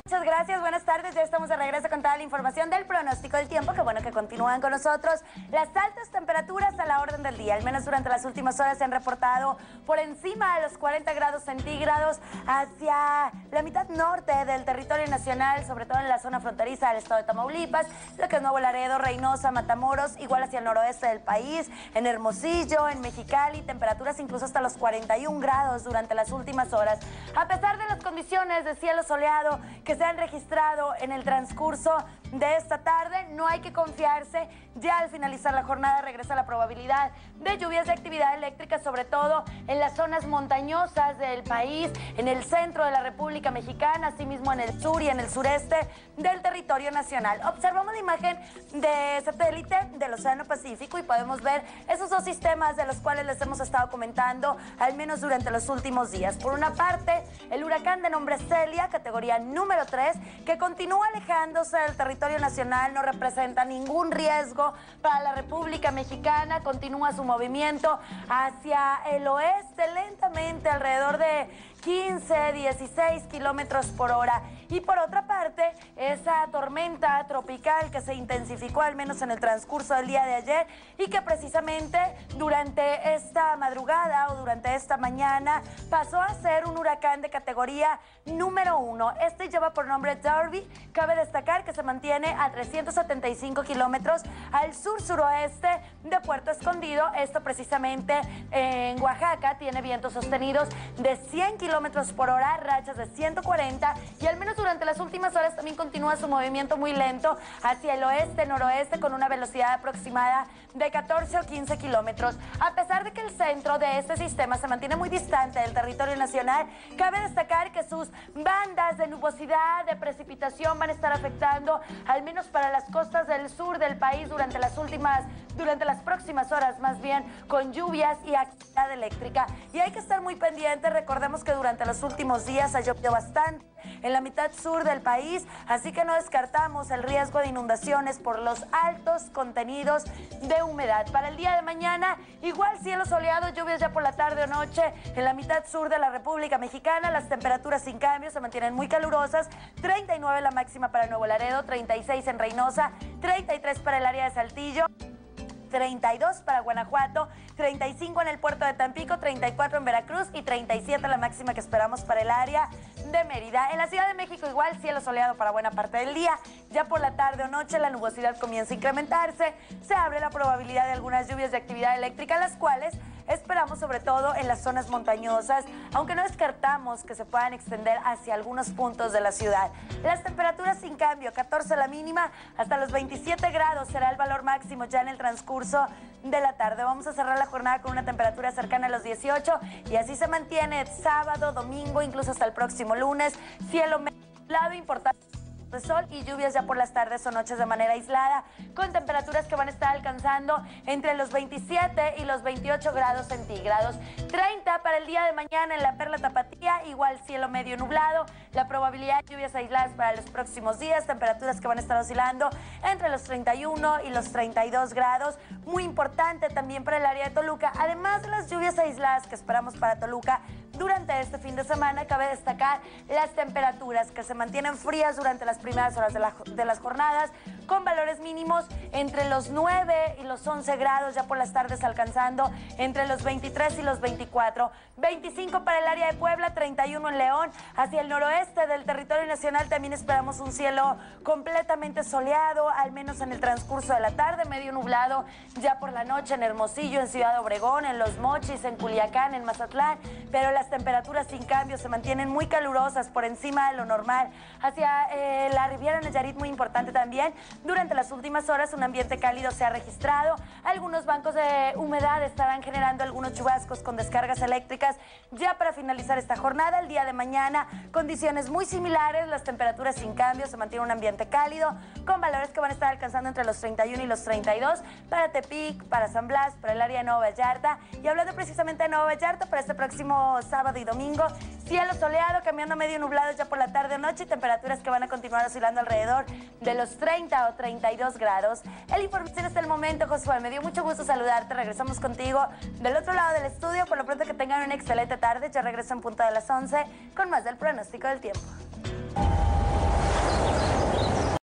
Muchas gracias, buenas tardes. Ya estamos de regreso con toda la información del pronóstico del tiempo. Qué bueno que continúan con nosotros. Las altas temperaturas a la orden del día, al menos durante las últimas horas, se han reportado por encima de los 40 grados centígrados hacia la mitad norte del territorio nacional, sobre todo en la zona fronteriza del estado de Tamaulipas, lo que es Nuevo Laredo, Reynosa, Matamoros, igual hacia el noroeste del país, en Hermosillo, en Mexicali, temperaturas incluso hasta los 41 grados durante las últimas horas. A pesar de las condiciones de cielo soleado que se han registrado en el transcurso de esta tarde, no hay que confiarse. Ya al finalizar la jornada regresa la probabilidad de lluvias de actividad eléctrica, sobre todo en las zonas montañosas del país, en el centro de la República Mexicana, asimismo en el sur y en el sureste del territorio nacional. Observamos la imagen de satélite del Océano Pacífico y podemos ver esos dos sistemas de los cuales les hemos estado comentando, al menos durante los últimos días. Por una parte, el huracán de nombre Celia, categoría número 3, que continúa alejándose del territorio nacional, no representa ningún riesgo para la República Mexicana, continúa su movimiento hacia el oeste lentamente, alrededor de 15, 16 kilómetros por hora. Y por otra parte, esa tormenta tropical que se intensificó al menos en el transcurso del día de ayer y que precisamente durante esta madrugada o durante esta mañana pasó a ser un huracán de categoría número 1. Este lleva por nombre Darby. Cabe destacar que se mantiene a 375 kilómetros al sur-suroeste de Puerto Escondido. Esto precisamente en Oaxaca tiene vientos sostenidos de 100 kilómetros por hora, rachas de 140, y al menos durante las últimas horas también continúa su movimiento muy lento hacia el oeste-noroeste con una velocidad aproximada de 14 o 15 kilómetros. A pesar de que el centro de este sistema se mantiene muy distante del territorio nacional, cabe destacar que sus bandas de nubosidad, de precipitación van a estar afectando al menos para las costas del sur del país durante las próximas horas, más bien con lluvias y actividad eléctrica. Y hay que estar muy pendientes. Recordemos que durante los últimos días ha llovido bastante en la mitad sur del país, así que no descartamos el riesgo de inundaciones por los altos contenidos de humedad. Para el día de mañana, igual cielo soleado, lluvias ya por la tarde o noche en la mitad sur de la República Mexicana. Las temperaturas sin cambio se mantienen muy calurosas, 39 la máxima para Nuevo Laredo, 36 en Reynosa, 33 para el área de Saltillo, 32 para Guanajuato, 35 en el puerto de Tampico, 34 en Veracruz y 37 la máxima que esperamos para el área de Mérida. En la Ciudad de México igual cielo soleado para buena parte del día. Ya por la tarde o noche la nubosidad comienza a incrementarse. Se abre la probabilidad de algunas lluvias de actividad eléctrica, las cuales esperamos sobre todo en las zonas montañosas, aunque no descartamos que se puedan extender hacia algunos puntos de la ciudad. Las temperaturas sin cambio, 14 la mínima, hasta los 27 grados será el valor máximo ya en el transcurso de la tarde. Vamos a cerrar la jornada con una temperatura cercana a los 18 y así se mantiene sábado, domingo, incluso hasta el próximo lunes. Cielo nublado importante de sol y lluvias ya por las tardes o noches de manera aislada, con temperaturas que van a estar alcanzando entre los 27 y los 28 grados centígrados. 30 para el día de mañana en la Perla Tapatía, igual cielo medio nublado, la probabilidad de lluvias aisladas para los próximos días, temperaturas que van a estar oscilando entre los 31 y los 32 grados. Muy importante también para el área de Toluca, además de las lluvias aisladas que esperamos para Toluca durante este fin de semana, cabe destacar las temperaturas que se mantienen frías durante las primeras horas de las jornadas, con valores mínimos entre los 9 y los 11 grados, ya por las tardes alcanzando entre los 23 y los 24. 25 para el área de Puebla, 31 en León. Hacia el noroeste del territorio nacional también esperamos un cielo completamente soleado, al menos en el transcurso de la tarde, medio nublado ya por la noche en Hermosillo, en Ciudad Obregón, en Los Mochis, en Culiacán, en Mazatlán, pero las temperaturas sin cambio se mantienen muy calurosas por encima de lo normal. Hacia la Riviera Nayarit, muy importante también. Durante las últimas horas un ambiente cálido se ha registrado. Algunos bancos de humedad estarán generando algunos chubascos con descargas eléctricas ya para finalizar esta jornada. El día de mañana, condiciones muy similares, las temperaturas sin cambio, se mantiene un ambiente cálido con valores que van a estar alcanzando entre los 31 y los 32 para Tepic, para San Blas, para el área de Nueva Vallarta. Y hablando precisamente de Nueva Vallarta, para este próximo sábado y domingo, cielo soleado, cambiando a medio nublado ya por la tarde o noche, y temperaturas que van a continuar oscilando alrededor de los 30 o 32 grados. El información hasta el momento, Josué. Me dio mucho gusto saludarte. Regresamos contigo del otro lado del estudio. Por lo pronto, que tengan una excelente tarde. Yo regreso en punto de las 11 con más del pronóstico del tiempo.